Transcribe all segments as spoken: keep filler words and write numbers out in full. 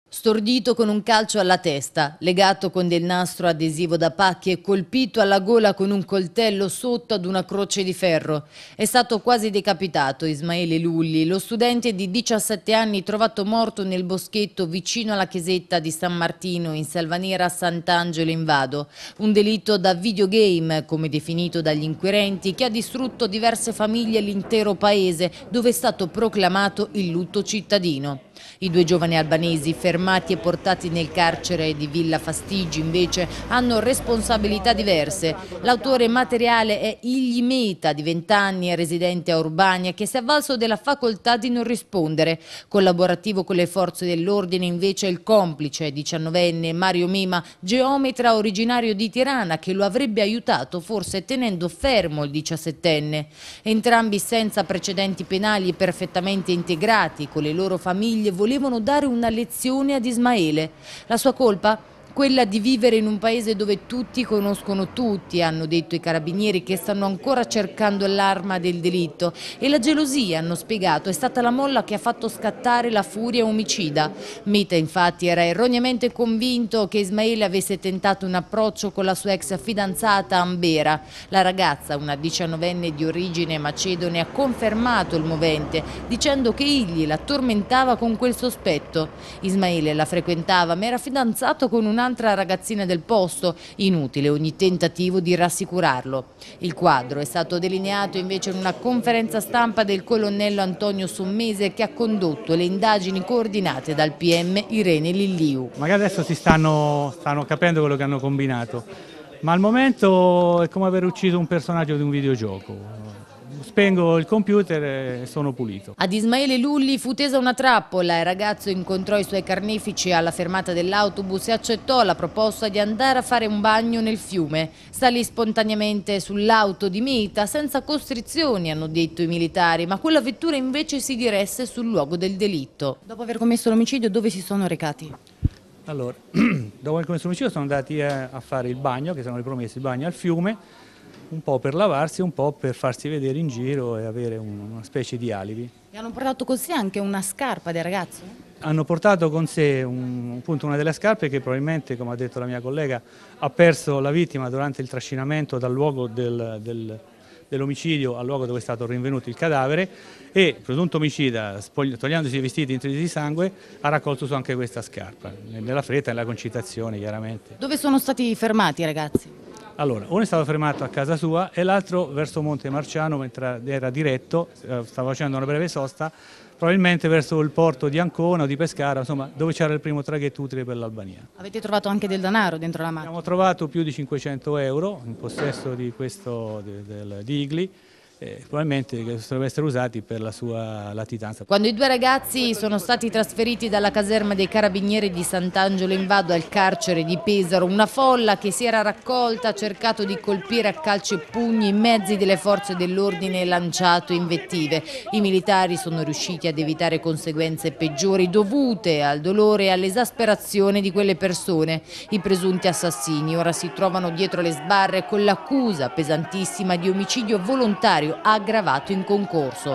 Stordito con un calcio alla testa, legato con del nastro adesivo da pacchi e colpito alla gola con un coltello sotto ad una croce di ferro. È stato quasi decapitato Ismaele Lulli, lo studente di diciassette anni trovato morto nel boschetto vicino alla chiesetta di San Martino in Selvanera Sant'Angelo in Vado. Un delitto da videogame, come definito dagli inquirenti, che ha distrutto diverse famiglie e l'intero paese, dove è stato proclamato il lutto cittadino. I due giovani albanesi fermati e portati nel carcere di Villa Fastigi invece hanno responsabilità diverse. L'autore materiale è Igli Meta, di venti anni e residente a Urbania, che si è avvalso della facoltà di non rispondere. Collaborativo con le forze dell'ordine invece il complice, diciannovenne Mario Mima, geometra originario di Tirana, che lo avrebbe aiutato forse tenendo fermo il diciassettenne. Entrambi senza precedenti penali e perfettamente integrati con le loro famiglie volevano dare una lezione ad Ismaele. La sua colpa? Quella di vivere in un paese dove tutti conoscono tutti, hanno detto i carabinieri che stanno ancora cercando l'arma del delitto, e la gelosia, hanno spiegato, è stata la molla che ha fatto scattare la furia omicida. Meta infatti era erroneamente convinto che Ismaele avesse tentato un approccio con la sua ex fidanzata Ambera. La ragazza, una diciannovenne di origine macedone, ha confermato il movente, dicendo che egli la tormentava con quel sospetto. Ismaele la frequentava ma era fidanzato con un un'altra ragazzina del posto, inutile ogni tentativo di rassicurarlo. Il quadro è stato delineato invece in una conferenza stampa del colonnello Antonio Sommese, che ha condotto le indagini coordinate dal P M Irene Lilliu. Magari adesso si stanno, stanno capendo quello che hanno combinato, ma al momento è come aver ucciso un personaggio di un videogioco. Spengo il computer e sono pulito. Ad Ismaele Lulli fu tesa una trappola. Il ragazzo incontrò i suoi carnefici alla fermata dell'autobus e accettò la proposta di andare a fare un bagno nel fiume. Salì spontaneamente sull'auto di Meta senza costrizioni, hanno detto i militari, ma quella vettura invece si diresse sul luogo del delitto. Dopo aver commesso l'omicidio, dove si sono recati? Allora, dopo aver commesso l'omicidio sono andati a fare il bagno, che sono ripromessi il bagno al fiume, un po' per lavarsi, un po' per farsi vedere in giro e avere una specie di alibi. E hanno portato con sé anche una scarpa del ragazzo? Hanno portato con sé un, appunto una delle scarpe che probabilmente, come ha detto la mia collega, ha perso la vittima durante il trascinamento dal luogo del, del, dell'omicidio al luogo dove è stato rinvenuto il cadavere, e il presunto omicida, togliendosi i vestiti intrisi di sangue, ha raccolto su anche questa scarpa, nella fretta e nella concitazione chiaramente. Dove sono stati fermati i ragazzi? Allora, uno è stato fermato a casa sua e l'altro verso Monte Marciano, mentre era diretto, stava facendo una breve sosta, probabilmente verso il porto di Ancona o di Pescara, insomma, dove c'era il primo traghetto utile per l'Albania. Avete trovato anche del denaro dentro la macchina? Abbiamo trovato più di cinquecento euro in possesso di questo de, del, di Igli, eh, probabilmente che dovrebbero essere usati per la sua latitanza. Quando i due ragazzi sono stati trasferiti dalla caserma dei carabinieri di Sant'Angelo in Vado al carcere di Pesaro, una folla che si era raccolta ha cercato di colpire a calci e pugni i mezzi delle forze dell'ordine e lanciato invettive. I militari sono riusciti ad evitare conseguenze peggiori dovute al dolore e all'esasperazione di quelle persone. I presunti assassini ora si trovano dietro le sbarre con l'accusa pesantissima di omicidio volontario aggravato in concorso.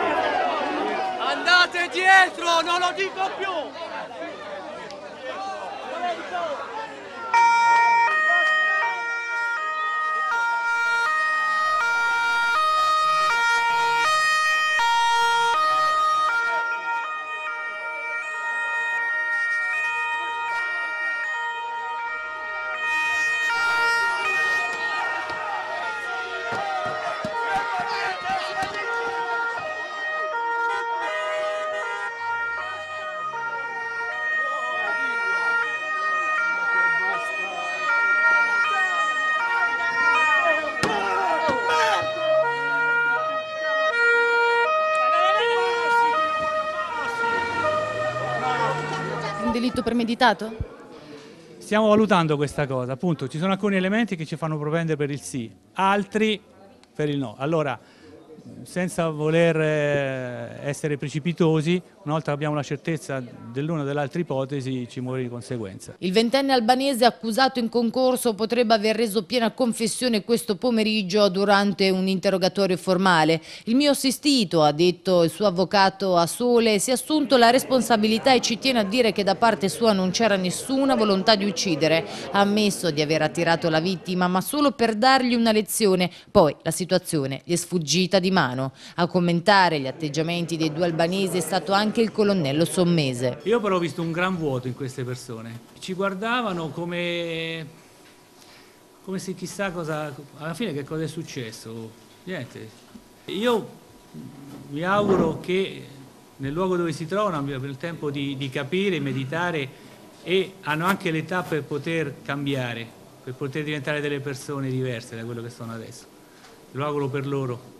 Andate dietro, non lo dico più! Un delitto premeditato? Stiamo valutando questa cosa, appunto ci sono alcuni elementi che ci fanno propendere per il sì, altri per il no. Allora, senza voler essere precipitosi, una volta che abbiamo la certezza dell'una o dell'altra ipotesi, ci muove di conseguenza. Il ventenne albanese accusato in concorso potrebbe aver reso piena confessione questo pomeriggio durante un interrogatorio formale. Il mio assistito, ha detto il suo avvocato a Sole, si è assunto la responsabilità e ci tiene a dire che da parte sua non c'era nessuna volontà di uccidere. Ha ammesso di aver attirato la vittima, ma solo per dargli una lezione. Poi la situazione gli è sfuggita di mano. A commentare gli atteggiamenti dei due albanesi è stato anche il colonnello Sommese. Io però ho visto un gran vuoto in queste persone. Ci guardavano come, come se chissà cosa, alla fine che cosa è successo. Niente. Io mi auguro che nel luogo dove si trovano abbiano il tempo di, di capire, meditare e hanno anche l'età per poter cambiare, per poter diventare delle persone diverse da quello che sono adesso. Lo auguro per loro.